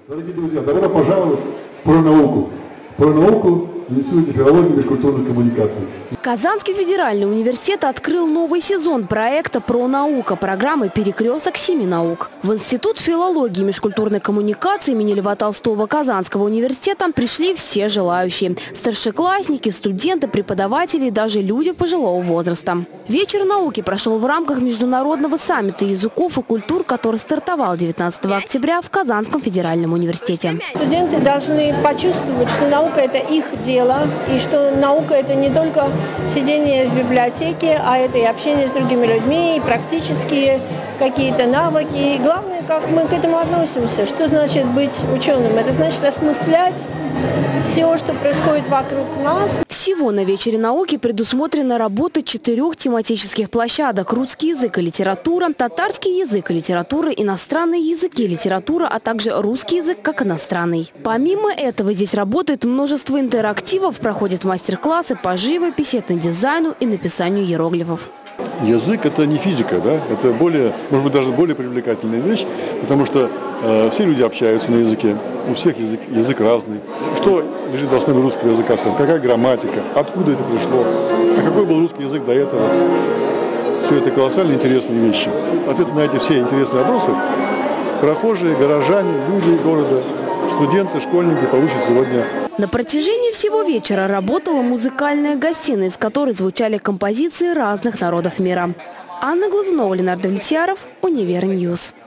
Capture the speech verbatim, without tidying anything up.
Дорогие друзья, добро пожаловать про науку. Про науку Института филологии и межкультурных коммуникаций. Казанский федеральный университет открыл новый сезон проекта «Про наука» программы «Перекресток семи наук». В Институт филологии и межкультурной коммуникации имени Льва Толстого Казанского университета пришли все желающие – старшеклассники, студенты, преподаватели и даже люди пожилого возраста. Вечер науки прошел в рамках международного саммита языков и культур, который стартовал девятнадцатого октября в Казанском федеральном университете. Студенты должны почувствовать, что наука – это их дело, и что наука – это не только сидение в библиотеке, а это и общение с другими людьми, и практические какие-то навыки. И главное, как мы к этому относимся. Что значит быть ученым? Это значит осмыслять все, что происходит вокруг нас. Всего на вечере науки предусмотрена работа четырех тематических площадок: русский язык и литература, татарский язык и литература, иностранные языки и литература, а также русский язык как иностранный. Помимо этого здесь работает множество интерактивов, проходят мастер-классы по живописи, этнодизайну и написанию иероглифов. Язык – это не физика, да? Это более, может быть, даже более привлекательная вещь, потому что э, все люди общаются на языке, у всех язык, язык разный. Что лежит в основе русского языка, скажем, какая грамматика, откуда это пришло, а какой был русский язык до этого. Все это колоссально интересные вещи. Ответ на эти все интересные вопросы прохожие, горожане, люди города, студенты, школьники получат сегодня. На протяжении всего вечера работала музыкальная гостиная, из которой звучали композиции разных народов мира. Анна Глазунова, Ленардо Влетьяров, Универньюз.